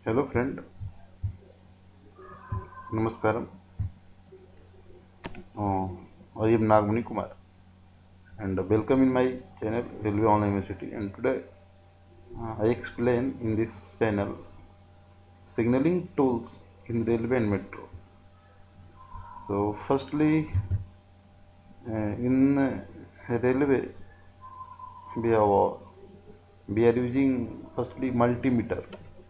Hello friend, Namaskaram. I am Nagmani Kumar and welcome in my channel Railway Online University, and today I explain in this channel signaling tools in railway and metro. So firstly, in railway we have we are using firstly multimeter.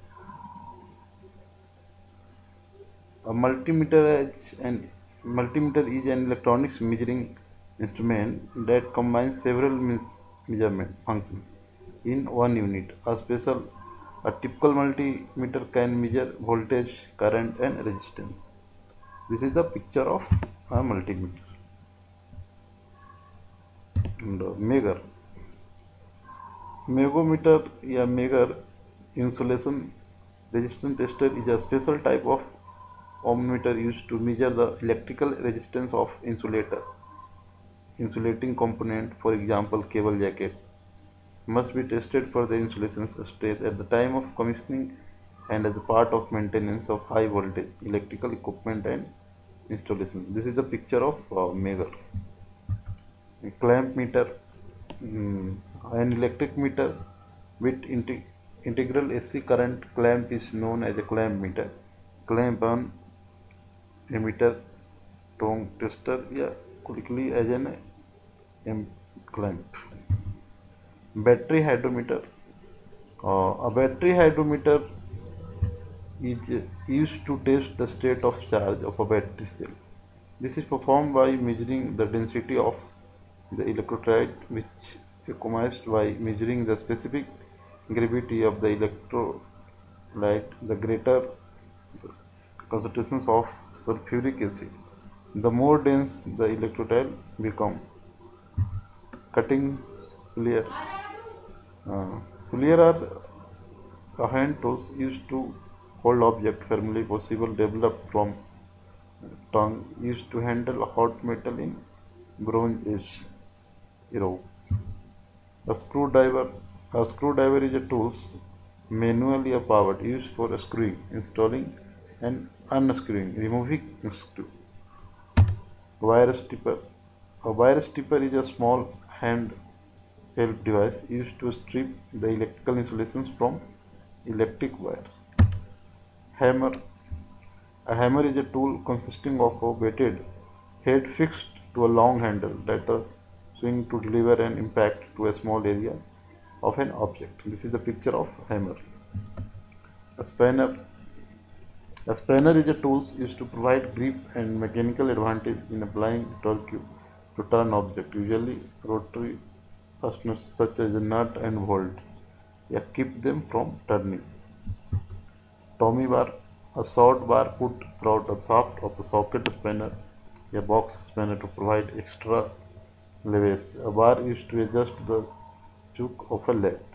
A multimeter is an electronics measuring instrument that combines several measurement functions in one unit. A typical multimeter can measure voltage, current, and resistance. This is the picture of a multimeter. And megar. Megometer, या megar insulation resistance tester is a special type of ohmmeter used to measure the electrical resistance of insulating component, for example cable jacket, must be tested for the insulation stress at the time of commissioning and as a part of maintenance of high voltage electrical equipment and installation. This is the picture of meter. A clamp meter, an electric meter with integral AC current clamp is known as a clamp meter. Clamp on emitter tone tester या quickly as an clamp. Battery hydrometer. A battery hydrometer is used to test the state of charge of a battery cell. This is performed by measuring the density of the electrolyte, which economized by measuring the specific gravity of the electrolyte. The greater concentrations of sulfuric acid, the more dense the electrolyte become. Cutting plier. Plier are hand tools used to hold object firmly, possible developed from tongue used to handle hot metal in bronze age era. A screwdriver. A screwdriver is a tool manually powered used for screwing, installing and unscrewing, removing screw. Wire stripper. A wire stripper is a small hand held device used to strip the electrical insulations from electric wires. Hammer. A hammer is a tool consisting of a weighted head fixed to a long handle that swing to deliver an impact to a small area of an object. This is the picture of hammer. A spanner. A spanner is a tool used to provide grip and mechanical advantage in applying torque to turn object, usually rotary fasteners such as a nut and bolt, keep them from turning. Tommy bar, a short bar put throughout the shaft of a socket spanner, a box spanner to provide extra leverage. A bar used to adjust the choke of a lathe.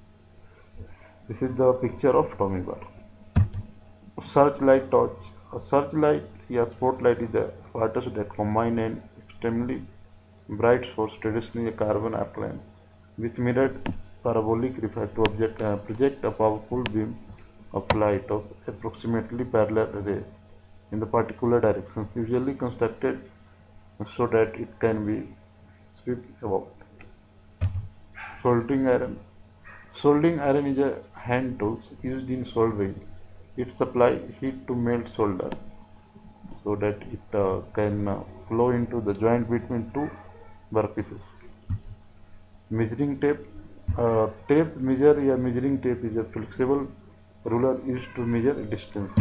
This is the picture of Tommy bar. Searchlight torch. A searchlight or spotlight is a apparatus that combine an extremely bright source, traditionally a carbon alkaline, with mirrored parabolic refractive object project a powerful beam of light of approximately parallel ray in the particular directions, usually constructed so that it can be swept about. Soldering iron. Soldering iron is a hand tool used in soldering. It supplies heat to melt solder so that it can flow into the joint between two workpieces. Measuring tape. Tape measure या measuring tape is a flexible ruler used to measure distance.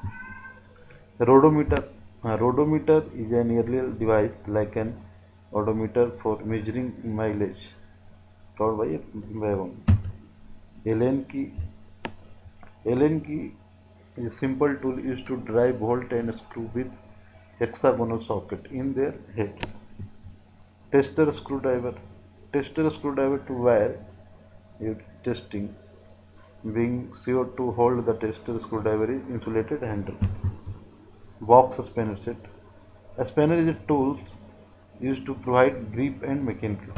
Rodometer. A rodometer is an earlier device like an odometer for measuring mileage, powered by a wagon. Allen key. Allen key is a simple tool used to drive bolt and screw with hexagonal socket in their head. Tester screwdriver. Tester screwdriver to wire testing, being sure to hold the tester screwdriver is insulated handle. Box spanner set. A spanner is a tool used to provide grip and mechanical.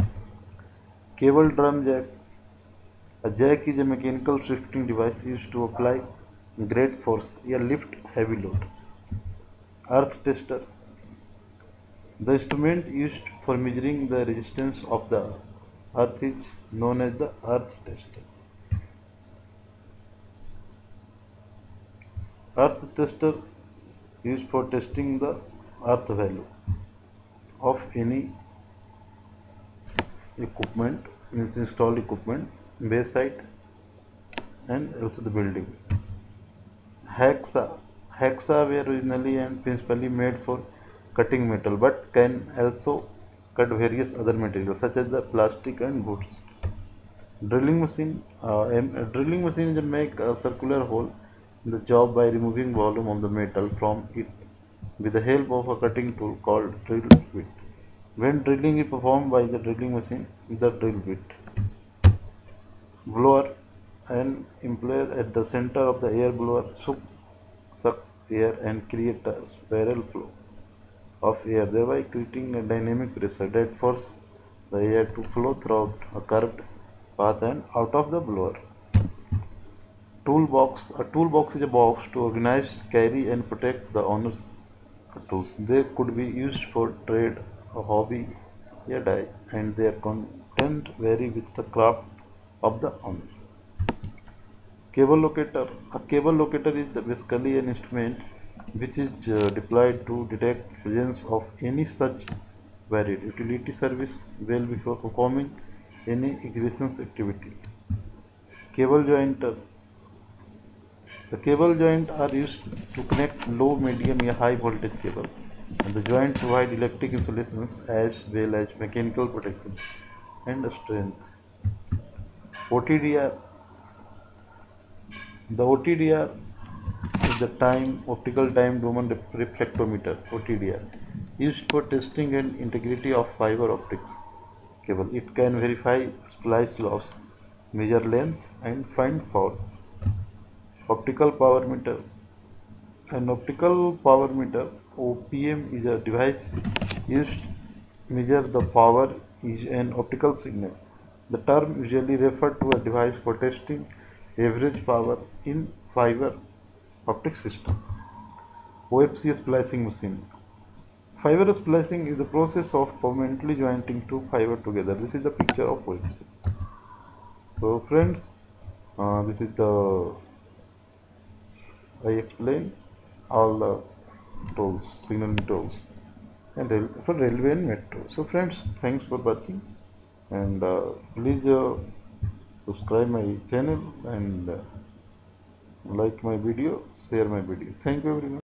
Cable drum jack. A jack is a mechanical shifting device used to apply great force, a lift heavy load. Earth tester, the instrument used for measuring the resistance of the earth is known as the earth tester. Earth tester used for testing the earth value of any equipment, means installed equipment, base site and also the building. Hacksaw. Hacksaw were originally and principally made for cutting metal, but can also cut various other materials such as the plastic and goods. Drilling machine. A drilling machine can make a circular hole in the job by removing volume of the metal from it with the help of a cutting tool called drill bit. When drilling is performed by the drilling machine, the drill bit. Blower. An employer at the center of the air blower sucks air and creates a spiral flow of air, thereby creating a dynamic pressure that forces the air to flow throughout a curved path and out of the blower. Toolbox. A toolbox is a box to organize, carry and protect the owner's tools. They could be used for trade, a hobby, a die, and their content vary with the craft of the owner. Cable locator. A cable locator is basically an instrument which is deployed to detect presence of any such varied utility service well before performing any ignition activity. Cable jointer. The cable joints are used to connect low, medium, or high voltage cable, and the joints provide electric insulations as well as mechanical protection and strength. OTDR. The OTDR is the optical time domain reflectometer (OTDR) used for testing and integrity of fiber optics cable. It can verify splice loss, measure length, and find fault. Optical power meter. An optical power meter (OPM) is a device used to measure the power is an optical signal. The term usually refers to a device for testing average power in fiber optic system. OFC splicing machine. Fiber splicing is the process of permanently joining two fibers together. This is the picture of OFC. So friends, this is the I explain all the tolls, signaling tolls, and for railway and metro. So friends, thanks for watching, and please subscribe my channel and like my video, share my video. Thank you everyone.